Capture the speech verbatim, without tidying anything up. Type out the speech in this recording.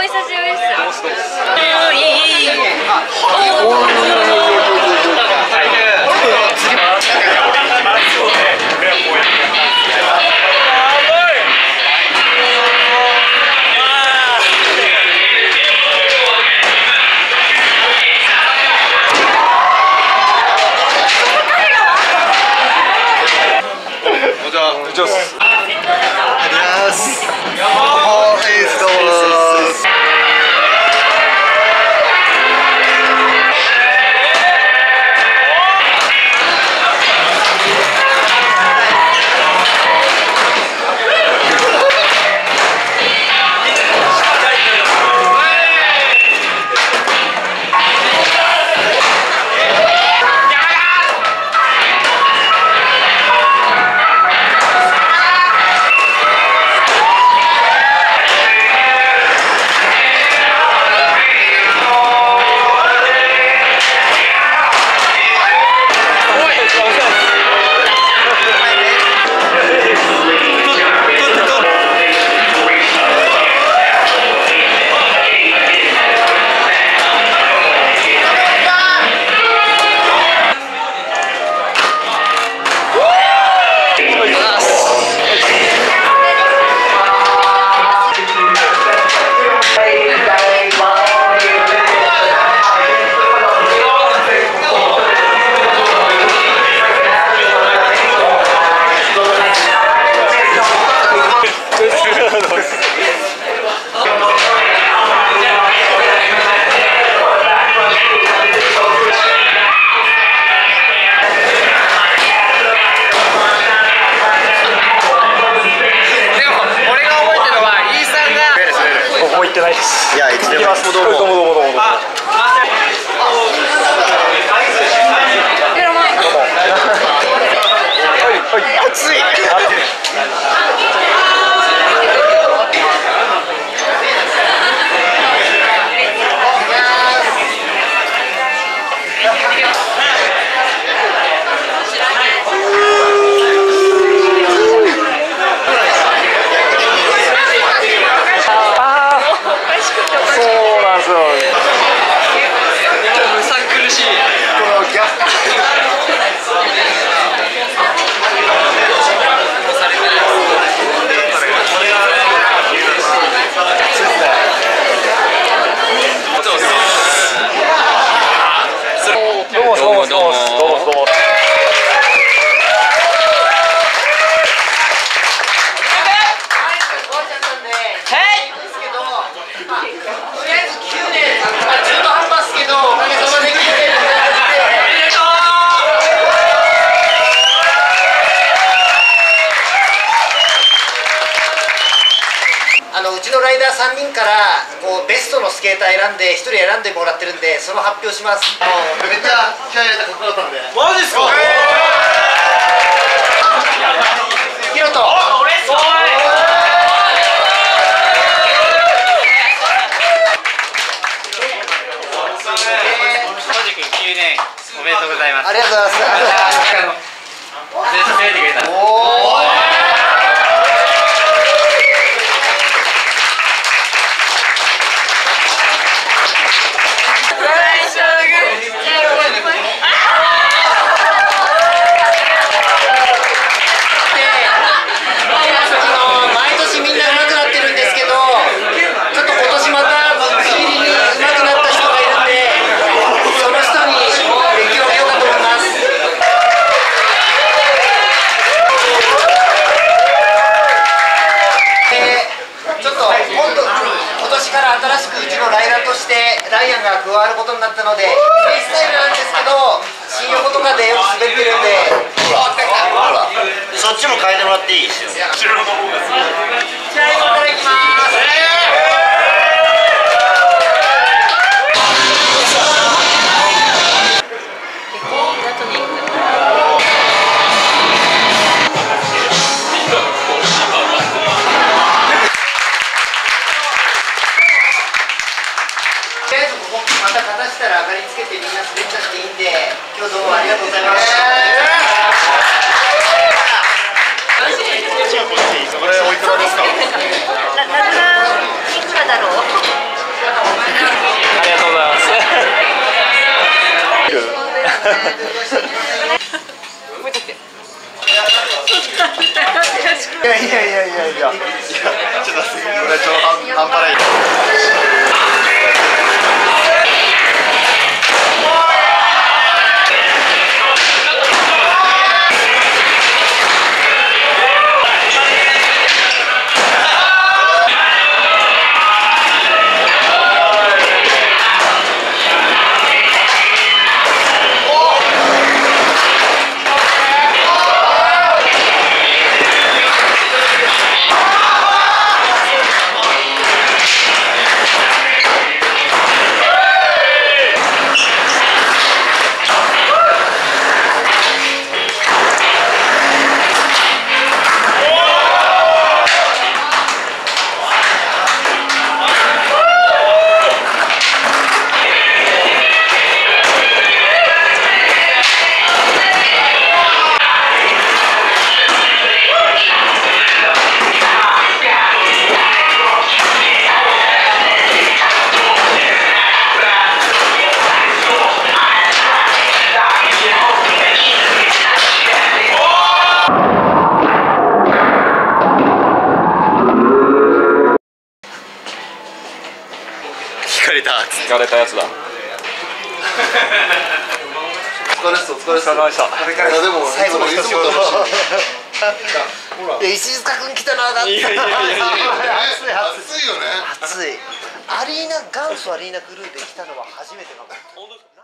久しぶりです。 いや、いつでも。どうもどうもどうもどうも。暑い。 うちのライダーさんにんからこうベストのスケーター選んでひとり選んでもらってるんで、その発表します。めっちゃ気合い入れたかっこよかったんで。マジっすか。ヒロト。 きゅうねんおめでとうございます。 ありがとうございます。 ずっと攻めてくれた。 新しくうちのライダーとしてライアンが加わることになったので、フリースタイルなんですけど新横とかでよく滑ってるんで、 そっちも変えてもらっていいですよ。 じゃあ今から行きます。また片したら明かりつけてみんな滑っちゃっていいんで、今日どうもありがとうございました。 これおいくらですか？ いくらだろう。 いやいや、ちょっとこれ超半端ない。 疲れたやつだ。お疲れっす、お疲れっす。 疲れ様でした。 いやでも最後の一仕事。いや石塚君来たなだって。いやいやいやいや。暑い暑い。暑いよね。暑い。アリーナ元祖アリーナクルーで来たのは初めてかも。